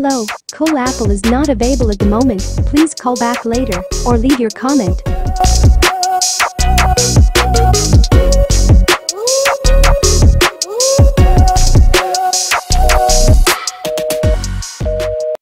Hello, coolapple is not available at the moment. Please call back later or leave your comment.